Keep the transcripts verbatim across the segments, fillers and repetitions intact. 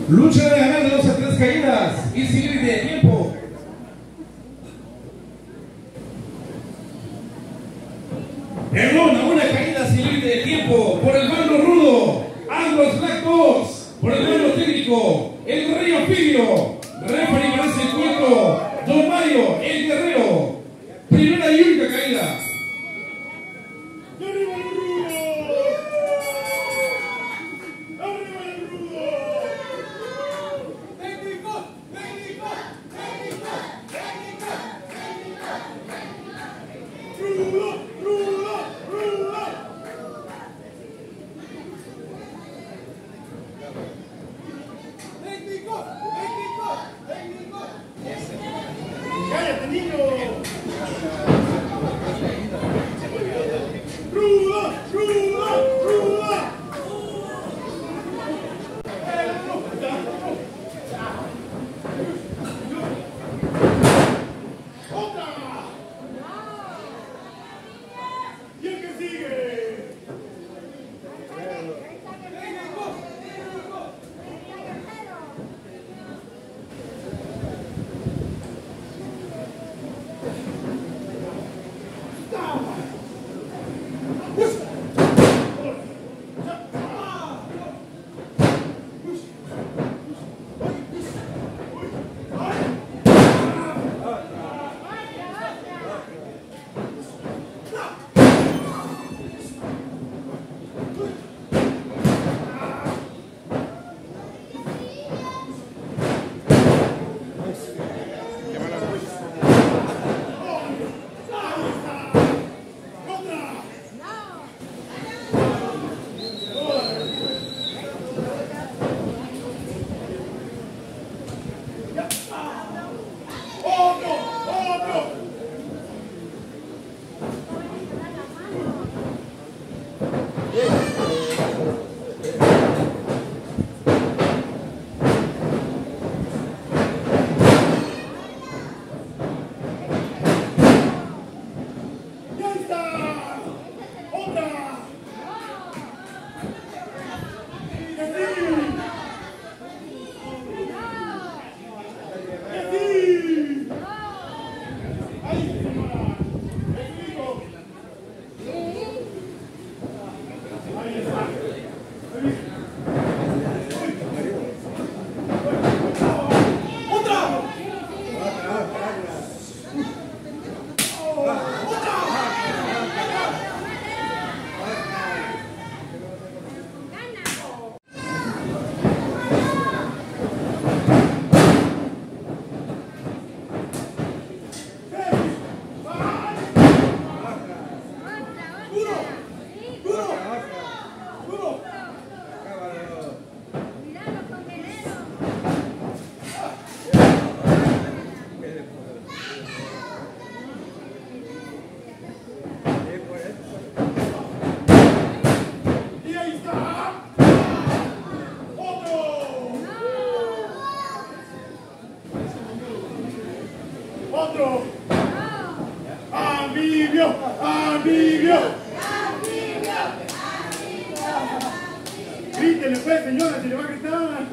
Lucha de ganar de dos a tres caídas y sin límite de tiempo. Perdón, a una caída sin límite de tiempo por el bando rudo. Anglos Black dos. Por el bando técnico, el Rey Ofidio. Referee para ese encuentro, Don Mario, el Guerrero. Primera y única caída. ¡Cállate, niño! ¡Ruda! ¡Ruda! ¡Ruda! ¡Otra! ¿Y el que sigue? ¡Otro! ¡Anfibio! ¡Anfibio! Grítele pues, señora, si le va a gritar.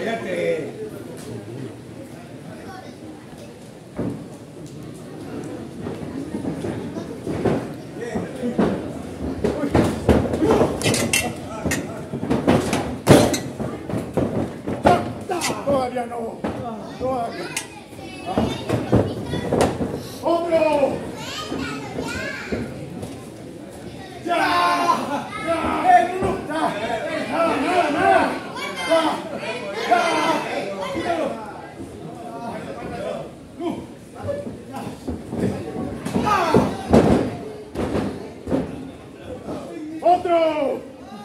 Fíjate. Todavía no. Todavía. ¡Otro! ¡Ya! ¡Ya! ¡Eh, no, no! ¡Ya! ¡Nada, nada, nada! ¡Ya! ¡Ya! ¡Quítalo! ¡No! ¡Ah! ¡Otro!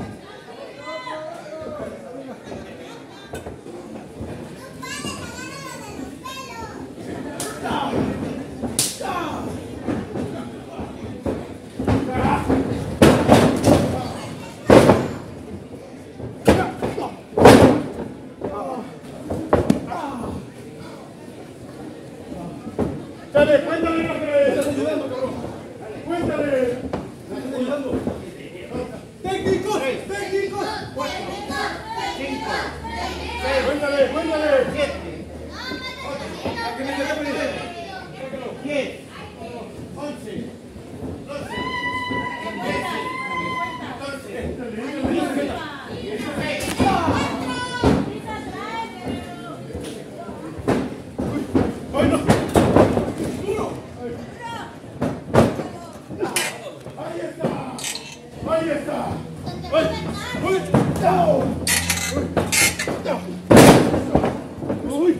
Dale, cuéntale lo que estás ayudando, cabrón. Cuéntale. ¿Estás ayudando? Técnicos, técnicos. Cuatro, cinco, seis. Cuéntale, cuéntale. Siete, ocho, diez, once, doce, trece, catorce, dieciséis. ¡Ay, no! ¡Ahí está! ¡Ahí está! ¡Ay! ¡Uy! ¡No! ¡Uy!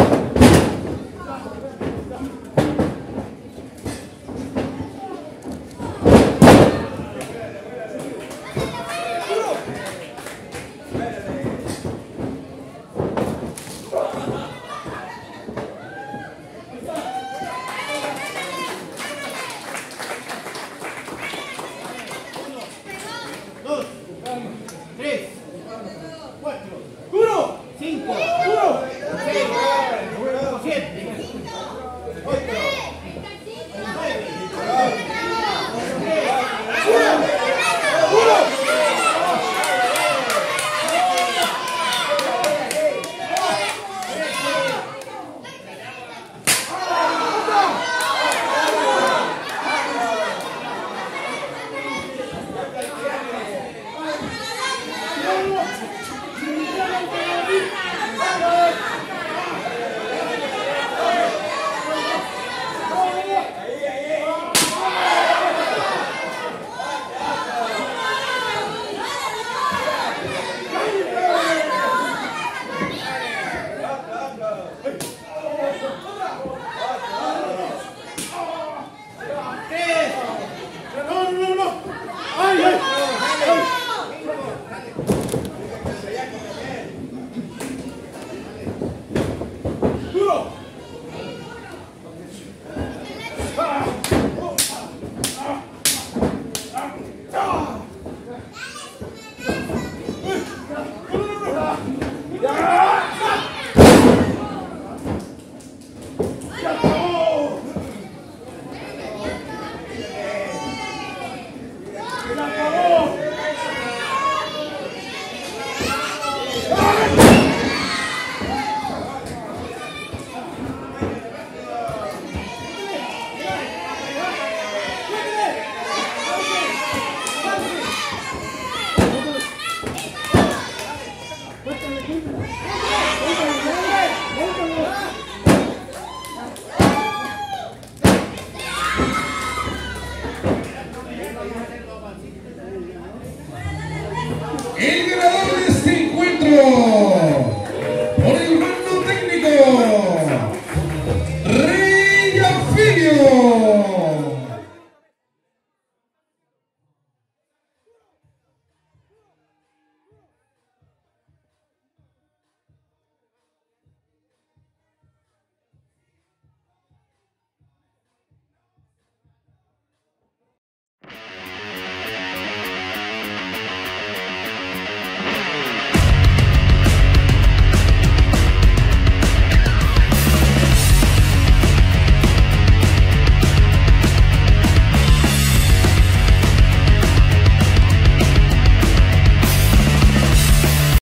Dos, tres, cuatro, uno, cinco, uno, seis, siete, ocho, nueve, no, no, no. ¡Ay, ay! ¡Ay! ¡Duro! ¡Ah! ¡Ah! ¡Ah! ¡Ah! ¡Ya acabó! ¡Ya acabó! ¡Cuéntale, cuéntale! ¡Cuéntale! ¡Cuéntale!